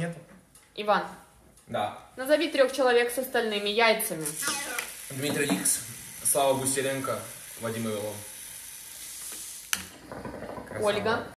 нету. Иван, Да. назови 3 человек с остальными яйцами. Дмитрий Икс, Слава Гусеренко, Вадим Ивелов. Ольга.